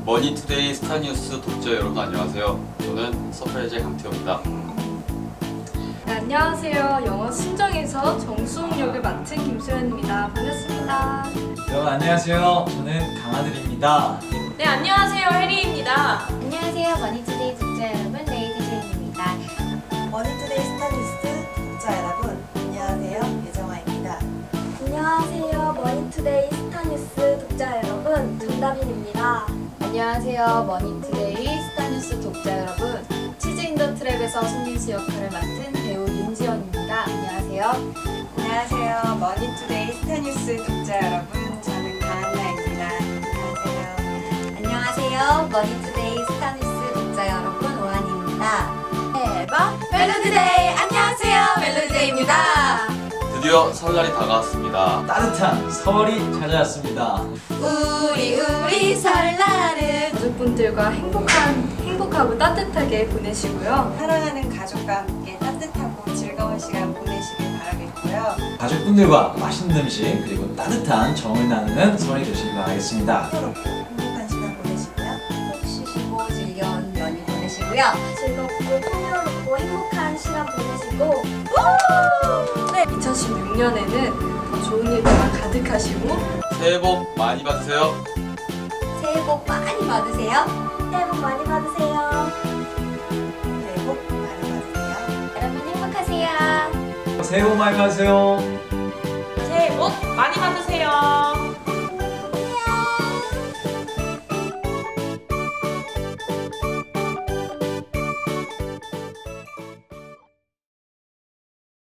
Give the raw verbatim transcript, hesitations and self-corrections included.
머니투데이 스타뉴스 독자 여러분 안녕하세요. 저는 서프라이즈의 강태호입니다. 네, 안녕하세요. 영어 순정에서 정수홍 역을 맡은 김소연입니다. 반갑습니다. 여러분 안녕하세요. 저는 강아들입니다. 네, 안녕하세요. 혜리입니다. 안녕하세요. 머니투데이 독자 여러분, 레이디 제인입니다. 머니투데이 스타뉴스 독자 여러분, 안녕하세요. 예정아입니다. 안녕하세요. 머니투데이 스타뉴스 독자 여러분, 정다빈입니다. 안녕하세요. 머니투데이 스타뉴스 독자 여러분, 치즈 인 더 트랩에서 손민수 역할을 맡은 배우 윤지원입니다. 안녕하세요. 안녕하세요. 머니투데이 스타뉴스 독자 여러분, 저는 강한나입니다. 안녕하세요. 안녕하세요. 머니투데이 스타뉴스 독자 여러분, 오한입니다. 대박 멜로디데이! 안녕하세요. 멜로디데이입니다. 드디어 설날이 다가왔습니다. 따뜻한 설이 찾아왔습니다. 우리 우리 설날은 가족분들과 행복한, 행복하고 따뜻하게 보내시고요. 사랑하는 가족과 함께 따뜻하고 즐거운 시간 보내시길 바라겠고요. 가족분들과 맛있는 음식 그리고 따뜻한 정을 나누는 설이 되시길 바라겠습니다. 서로 행복한 시간 보내시고요. 푹 쉬시고 즐거운 연휴 보내시고요. 즐겁고 풍요롭고 행복한 시간 보내시고 네, 이천십육 년에는 더 좋은 일들만 가득하시고 새해 복 많이 받으세요. 새해 복 많이 받으세요. 새해 복 많이 받으세요. 새해 복 많이 받으세요. 여러분 행복하세요. 새해 복 많이 받으세요. 새해 복 많이 받으세요.